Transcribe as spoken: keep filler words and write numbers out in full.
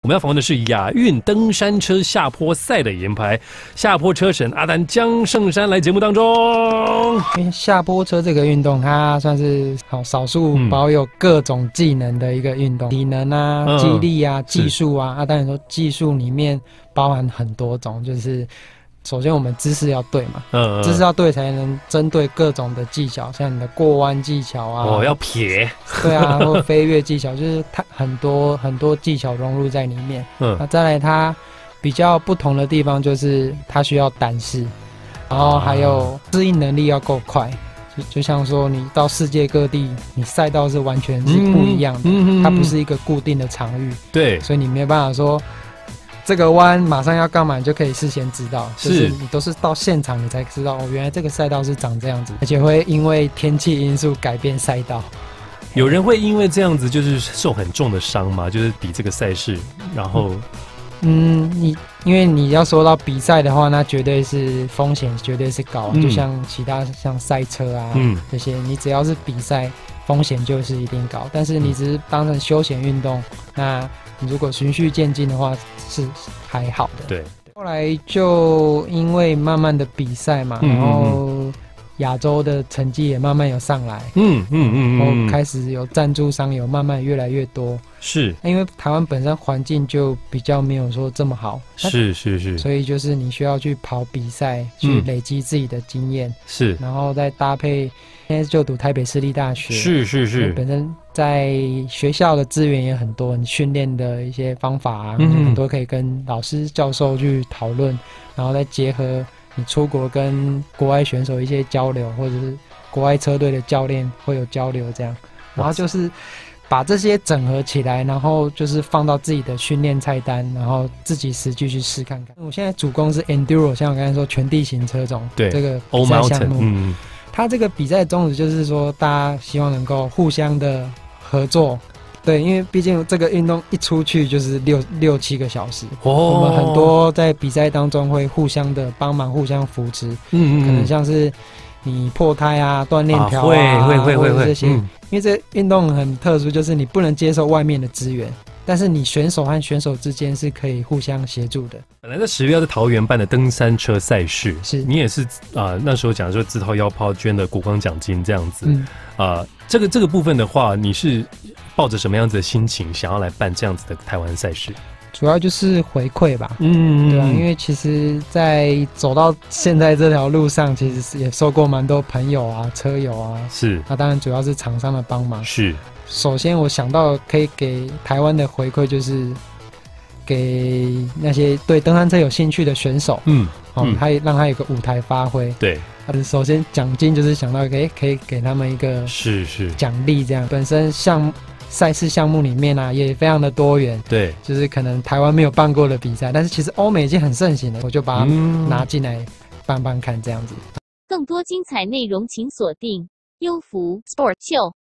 我们要访问的是亚运登山车下坡赛的银牌下坡车神阿丹江胜山来节目当中。 因为下坡车这个运动，它算是好少数保有各种技能的一个运动，体能啊、 嗯、 肌力啊、技术啊。啊，当然说技术里面包含很多种，就是。首先，我们姿势要对嘛，嗯，姿势要对才能针对各种的技巧，像你的过弯技巧啊， 哦，要撇， 对啊，或飞跃技巧，就是它很多很多技巧融入在里面。嗯，那再来它比较不同的地方就是它需要胆识，然后还有适应能力要够快。就就像说，你到世界各地，你赛道是完全是不一样的，嗯、它不是一个固定的场域， 对， 所以你没办法说。这个弯马上要干嘛，你就可以事先知道， 是、 就是你都是到现场你才知道哦，原来这个赛道是长这样子，而且会因为天气因素改变赛道。 有人会因为这样子就是受很重的伤吗？就是比这个赛事，然后， 嗯，你因为你要说到比赛的话，那绝对是风险绝对是高，嗯、就像其他像赛车啊，嗯，这些你只要是比赛，风险就是一定高。但是你只是当成休闲运动，那。你如果循序渐进的话，是还好的。 对， 后来就因为慢慢的比赛嘛，嗯、然后亚洲的成绩也慢慢有上来，嗯嗯嗯，然后开始有赞助商有慢慢越来越多。 是， 因为台湾本身环境就比较没有说这么好， 是是是， 所以就是你需要去跑比赛，去累积自己的经验，嗯、 是， 然后再搭配。现在就读台北市立大学， 是是是， 本身在学校的资源也很多，你训练的一些方法啊，嗯、很多可以跟老师教授去讨论，然后再结合你出国跟国外选手一些交流，或者是国外车队的教练会有交流这样，然后就是把这些整合起来，然后就是放到自己的训练菜单，然后自己实际去试看看。我现在主攻是 Enduro， 像我刚才说全地形车种， 对这个比赛项目。 嗯， 它这个比赛的宗旨就是说，大家希望能够互相的合作，对，因为毕竟这个运动一出去就是六六七个小时，哦、我们很多在比赛当中会互相的帮忙、互相扶持，嗯嗯，可能像是你破胎啊、断链条啊， 啊会会会会这些，嗯、因为这运动很特殊，就是你不能接受外面的资源。但是你选手和选手之间是可以互相协助的。 本来在十月要在桃园办的登山车赛事，是你也是啊、呃，那时候讲说自掏腰包捐的国光奖金这样子，嗯啊、呃，这个这个部分的话，你是抱着什么样子的心情想要来办这样子的台湾赛事？ 主要就是回馈吧，嗯，对啊，因为其实，在走到现在这条路上，其实也受过蛮多朋友啊、车友啊， 是， 那当然主要是厂商的帮忙， 是。 首先，我想到可以给台湾的回馈，就是给那些对登山车有兴趣的选手，嗯，哦，他也让他有个舞台发挥。 对， 首先奖金就是想到可以可以给他们一个是是奖励，这样本身项赛事项目里面啊也非常的多元。 对， 就是可能台湾没有办过的比赛，但是其实欧美已经很盛行了，我就把它拿进来办办看这样子。 更多精彩内容请锁定优福 Sport Show。